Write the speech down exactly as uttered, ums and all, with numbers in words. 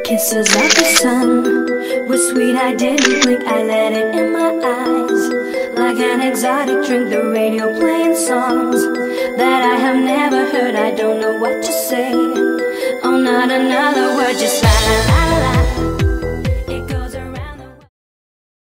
Kisses of the sun were sweet, I didn't blink, I let it in my eyes. Like an exotic drink, the radio playing songs that I have never heard. I don't know what to say. Oh, not another word, just la la